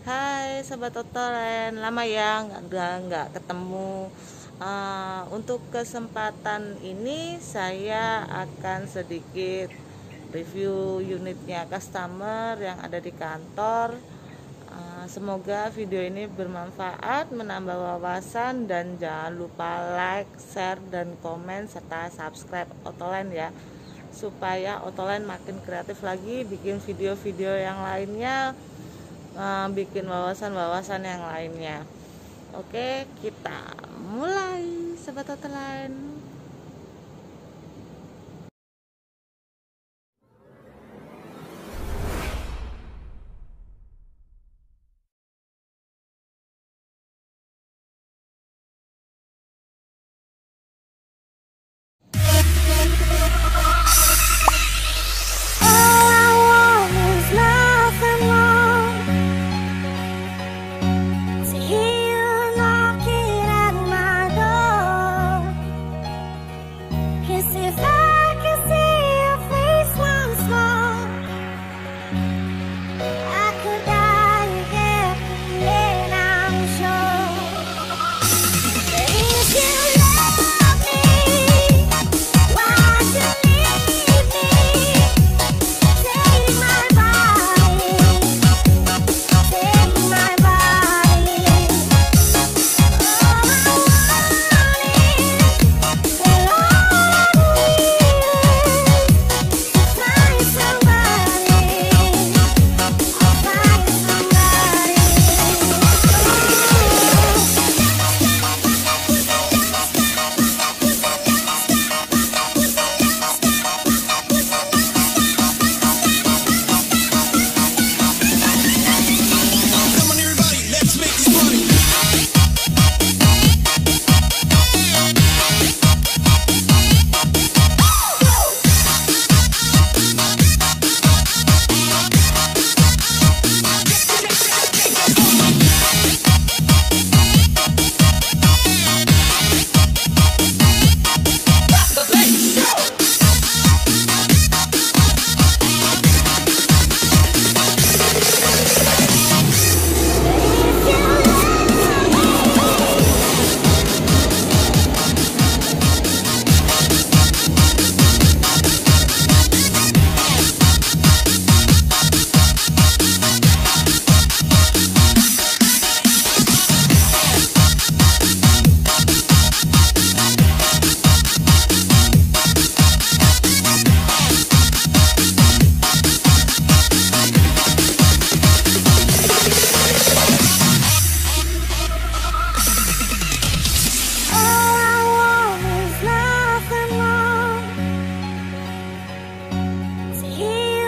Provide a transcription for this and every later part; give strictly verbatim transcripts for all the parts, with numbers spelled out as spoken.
Hai Sobat Otolen, lama ya nggak nggak ketemu. Uh, untuk kesempatan ini saya akan sedikit review unitnya customer yang ada di kantor. Uh, semoga video ini bermanfaat, menambah wawasan, dan jangan lupa like, share, dan komen serta subscribe Otolen ya, supaya Otolen makin kreatif lagi bikin video-video yang lainnya, Uh, bikin wawasan-wawasan yang lainnya. Oke, kita mulai Sobat Otolen.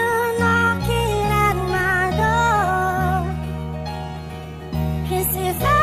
If